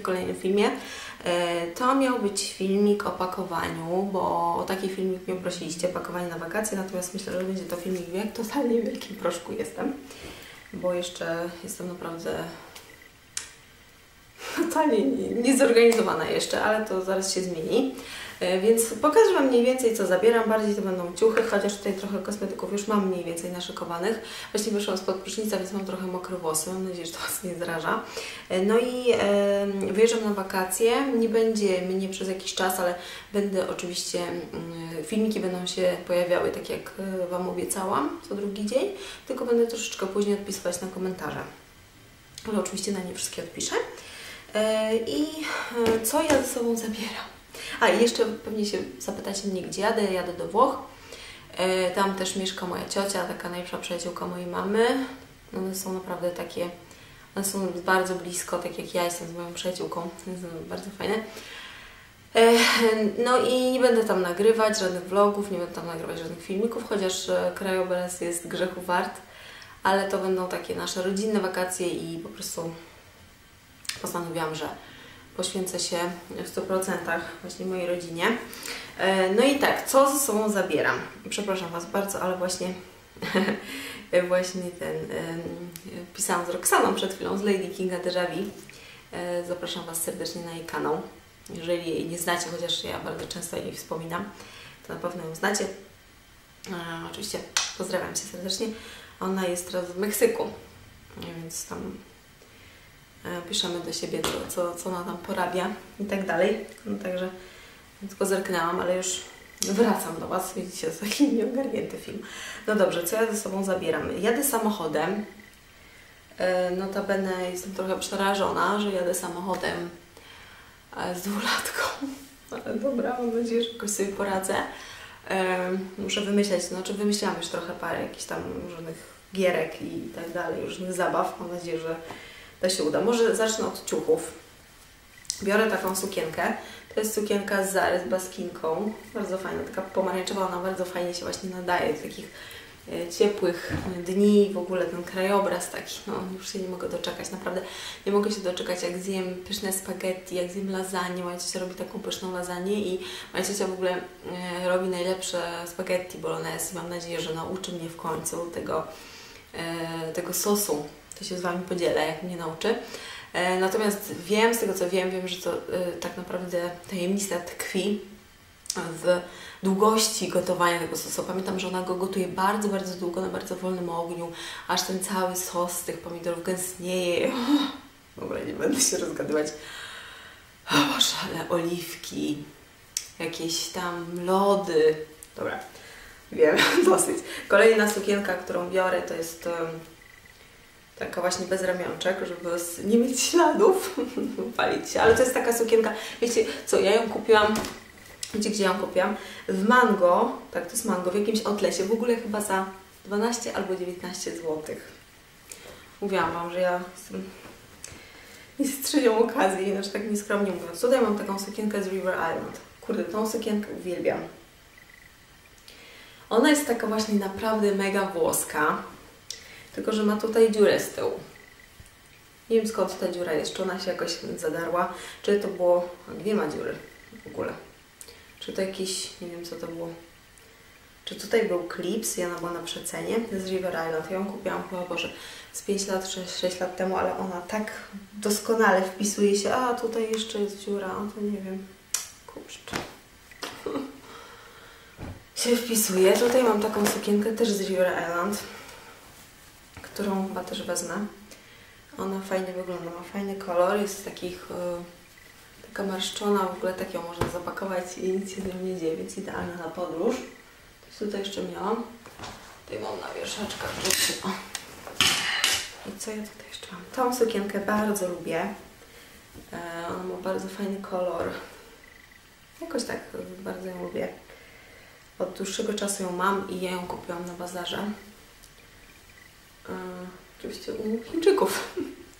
w kolejnym filmie. To miał być filmik o pakowaniu, bo o taki filmik mnie prosiliście, pakowanie na wakacje, natomiast myślę, że będzie to filmik, jak totalnie w wielkim proszku jestem, bo jeszcze jestem naprawdę totalnie niezorganizowana jeszcze, ale to zaraz się zmieni. Więc pokażę Wam mniej więcej, co zabieram. Bardziej to będą ciuchy, chociaż tutaj trochę kosmetyków już mam mniej więcej naszykowanych. Właśnie wyszłam spod prysznica, więc mam trochę mokre włosy. Mam nadzieję, że to Was nie zraża. No i wyjeżdżam na wakacje. Nie będzie mnie przez jakiś czas, ale będę oczywiście, filmiki będą się pojawiały, tak jak Wam obiecałam, co drugi dzień. Tylko będę troszeczkę później odpisywać na komentarze. Ale oczywiście na nie wszystkie odpiszę. I co ja ze sobą zabieram? A i jeszcze pewnie się zapytacie mnie, gdzie jadę. Jadę do Włoch. Tam też mieszka moja ciocia, taka najlepsza przyjaciółka mojej mamy. One są naprawdę takie, one są bardzo blisko, tak jak ja jestem z moją przyjaciółką. Jest bardzo fajne. No i nie będę tam nagrywać żadnych vlogów, nie będę tam nagrywać żadnych filmików, chociaż krajobraz jest grzechu wart. Ale to będą takie nasze rodzinne wakacje i po prostu postanowiłam, że poświęcę się w 100% właśnie mojej rodzinie. No i tak, co ze sobą zabieram? Przepraszam Was bardzo, ale właśnie pisałam z Roxaną przed chwilą, z Lady Kinga Déjà Vu. Zapraszam Was serdecznie na jej kanał. Jeżeli jej nie znacie, chociaż ja bardzo często jej wspominam, to na pewno ją znacie. Oczywiście pozdrawiam Cię serdecznie. Ona jest teraz w Meksyku, więc tam piszemy do siebie, co ona tam porabia i tak dalej. No także tylko zerknęłam, ale już wracam do Was. Widzicie, to taki nieogarnięty film. No dobrze, co ja ze sobą zabieram? Jadę samochodem. Notabene jestem trochę przerażona, że jadę samochodem z dwulatką. Ale dobra, mam nadzieję, że jakoś sobie poradzę. Muszę wymyśleć, znaczy wymyślałam już trochę parę jakichś tam różnych gierek i tak dalej, różnych zabaw. Mam nadzieję, że to się uda. Może zacznę od ciuchów. Biorę taką sukienkę. To jest sukienka z Zary z baskinką. Bardzo fajna, taka pomarańczowa. Ona bardzo fajnie się właśnie nadaje do takich ciepłych dni. W ogóle ten krajobraz taki, no już się nie mogę doczekać. Naprawdę nie mogę się doczekać, jak zjem pyszne spaghetti, jak zjem lasagne. Moja ciocia robi taką pyszną lasagne i moja ciocia w ogóle robi najlepsze spaghetti bolognese. Mam nadzieję, że nauczy mnie w końcu tego sosu. To się z Wami podzielę, jak mnie nauczy. Natomiast wiem, z tego co wiem, że to tak naprawdę tajemnica tkwi w długości gotowania tego sosu. Pamiętam, że ona go gotuje bardzo, bardzo długo na bardzo wolnym ogniu, aż ten cały sos z tych pomidorów gęstnieje. W ogóle nie będę się rozgadywać. O Boże, ale oliwki, jakieś tam lody. Dobra, wiem, dosyć. Kolejna sukienka, którą biorę, to jest taka właśnie bez ramionczek, żeby nie mieć śladów, palić się. Ale to jest taka sukienka, wiecie co, ja ją kupiłam, wiecie gdzie ją kupiłam? W Mango, tak to jest Mango, w jakimś outletie, w ogóle chyba za 12 albo 19 zł. Mówiłam Wam, że ja jestem mistrzynią okazji, znaczy tak nieskromnie mówiąc. Tutaj mam taką sukienkę z River Island. Kurde, tą sukienkę uwielbiam. Ona jest taka właśnie naprawdę mega włoska. Tylko że ma tutaj dziurę z tyłu. Nie wiem skąd ta dziura jest, czy ona się jakoś zadarła, czy to było... Gdzie ma dziury w ogóle? Czy to jakiś... nie wiem co to było. Czy tutaj był klips i ona była na przecenie? To jest River Island. Ja ją kupiłam chyba, Boże, z 5 lat, 6 lat temu, ale ona tak doskonale wpisuje się. A tutaj jeszcze jest dziura, to nie wiem. Kurczę. Się wpisuje. Tutaj mam taką sukienkę też z River Island, którą chyba też wezmę. Ona fajnie wygląda, ma fajny kolor, jest takich, taka marszczona, w ogóle tak ją można zapakować i nic się z nią nie dzieje, więc idealna na podróż. To tutaj jeszcze miałam. Tutaj mam na wieszaczkach rzeczy. O. I co ja tutaj jeszcze mam? Tą sukienkę bardzo lubię. Ona ma bardzo fajny kolor. Jakoś tak bardzo ją lubię. Od dłuższego czasu ją mam i ja ją kupiłam na bazarze. Oczywiście u Chińczyków.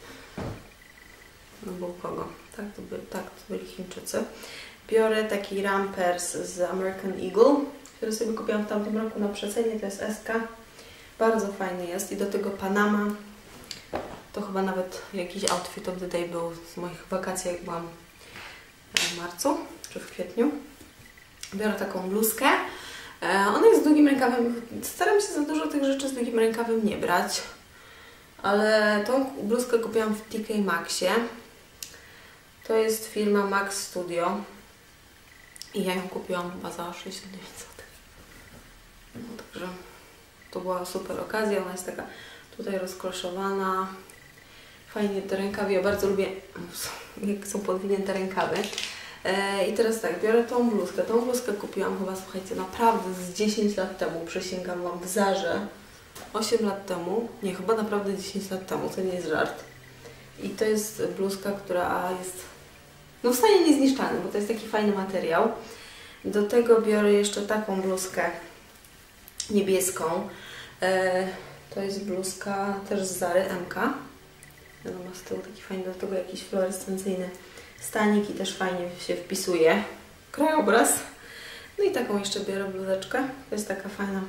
No bo u kogo? Tak, to byli Chińczycy. Biorę taki Rampers z American Eagle, który sobie kupiłam w tamtym roku na przecenie, to jest SK. Bardzo fajny jest i do tego Panama. To chyba nawet jakiś outfit of the day był z moich wakacji, jak byłam w marcu czy w kwietniu. Biorę taką bluzkę. Ona jest z długim rękawem. Staram się za dużo tych rzeczy z długim rękawem nie brać. Ale tą bluzkę kupiłam w TK Maxxie. To jest firma Max Studio. I ja ją kupiłam chyba za 69 zł. No, także to była super okazja. Ona jest taka tutaj rozkloszowana. Fajnie te rękawy. Ja bardzo lubię, jak są podwinięte rękawy. I teraz tak, biorę tą bluzkę. Tą bluzkę kupiłam chyba, słuchajcie, naprawdę z 10 lat temu. Przysięgam Wam, w Zarze. 8 lat temu. Nie, chyba naprawdę 10 lat temu. To nie jest żart. I to jest bluzka, która jest no w stanie niezniszczalnym, bo to jest taki fajny materiał. Do tego biorę jeszcze taką bluzkę niebieską. To jest bluzka też z Zary MK. Ona ma z tyłu taki fajny, do tego jakiś fluorescencyjny stanik i też fajnie się wpisuje krajobraz. No i taką jeszcze biorę bluzeczkę. To jest taka fajna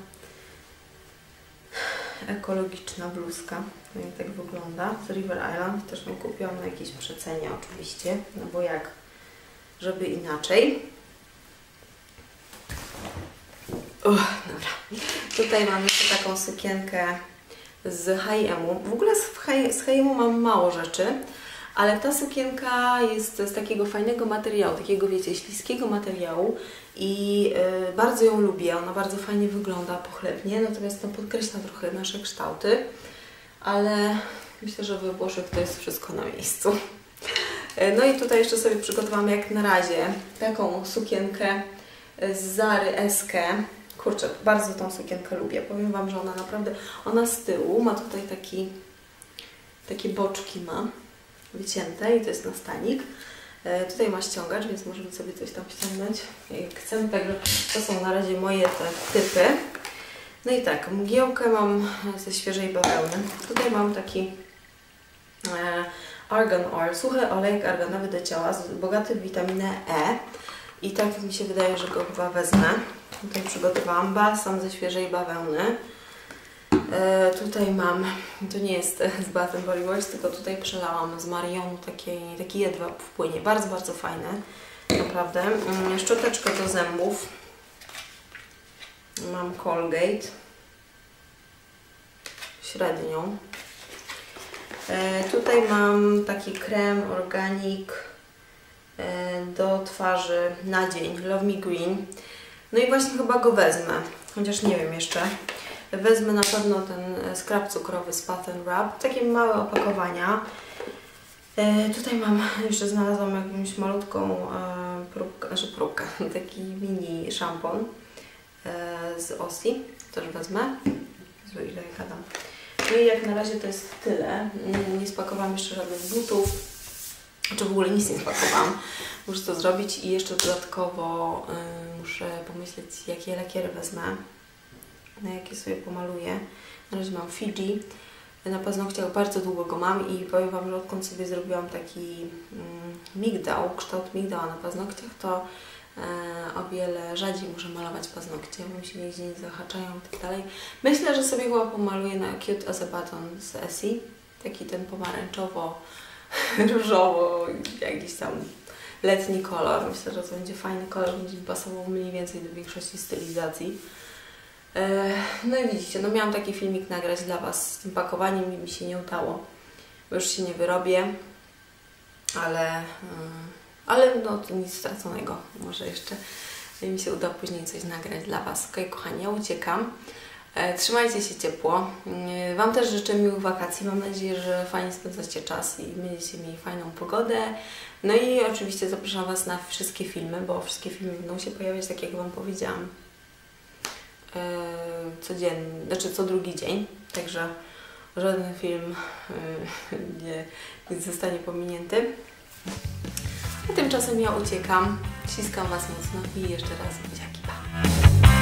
ekologiczna bluzka. No i tak wygląda. Z River Island. Też ją kupiłam na jakiejś przecenie oczywiście. No bo jak, żeby inaczej. Dobra. Tutaj mam jeszcze taką sukienkę z H&M-u. W ogóle z H&M-u mam mało rzeczy, ale ta sukienka jest z takiego fajnego materiału, takiego wiecie, śliskiego materiału i bardzo ją lubię. Ona bardzo fajnie wygląda pochlebnie, natomiast no, podkreśla trochę nasze kształty, ale myślę, że we Włoszech to jest wszystko na miejscu. No i tutaj jeszcze sobie przygotowałam jak na razie taką sukienkę z Zary Eskę. Kurczę, bardzo tą sukienkę lubię. Powiem Wam, że ona naprawdę, ona z tyłu ma tutaj takie boczki ma wycięte i to jest nastanik. Tutaj ma ściągacz, więc możemy sobie coś tam ściągnąć jak chcemy. Także to są na razie moje te typy. No i tak, mgiełkę mam ze świeżej bawełny. Tutaj mam taki argan oil, suchy olejek arganowy do ciała, bogaty w witaminę E. I tak mi się wydaje, że go chyba wezmę. Tutaj przygotowałam balsam ze świeżej bawełny. Tutaj mam, to nie jest z Bath & Body Works, tylko tutaj przelałam z Marionu taki jedwab w płynie. Bardzo, bardzo fajny. Naprawdę. Szczoteczkę do zębów. Mam Colgate. Średnią. Tutaj mam taki krem Organic do twarzy na dzień. Love Me Green. No i właśnie chyba go wezmę. Chociaż nie wiem jeszcze. Wezmę na pewno ten skrab cukrowy z Bath & Wrap. Takie małe opakowania. Tutaj mam, jeszcze znalazłam jakąś malutką próbkę, taki mini szampon z Ossi. Też wezmę. Ile ja gadam. No i jak na razie to jest tyle. Nie spakowałam jeszcze żadnych butów. Czy w ogóle nic nie spakowałam. Muszę to zrobić i jeszcze dodatkowo muszę pomyśleć, jakie lakiery wezmę. Na jakie sobie pomaluję. Na razie mam Fiji. Na paznokciach bardzo długo go mam i powiem Wam, że odkąd sobie zrobiłam taki migdał, kształt migdała na paznokciach, to o wiele rzadziej muszę malować paznokcie, bo mi się nigdzie nie zahaczają i tak dalej. Myślę, że sobie chyba pomaluję na Cute as a Button z Essie. Taki ten pomarańczowo, różowo, jakiś tam letni kolor. Myślę, że to będzie fajny kolor, będzie mi pasował mniej więcej do większości stylizacji. No i widzicie, no miałam taki filmik nagrać dla Was z tym pakowaniem i mi się nie udało. Już się nie wyrobię, ale no to nic straconego. Może jeszcze mi się uda później coś nagrać dla Was. Ok, kochani, ja uciekam. Trzymajcie się ciepło. Wam też życzę miłych wakacji. Mam nadzieję, że fajnie spędzacie czas i będziecie mieli fajną pogodę. No i oczywiście zapraszam Was na wszystkie filmy, bo wszystkie filmy będą się pojawiać, tak jak Wam powiedziałam, codziennie, znaczy co drugi dzień. Także żaden film nie zostanie pominięty. A tymczasem ja uciekam. Ściskam Was mocno i jeszcze raz buziaki, pa!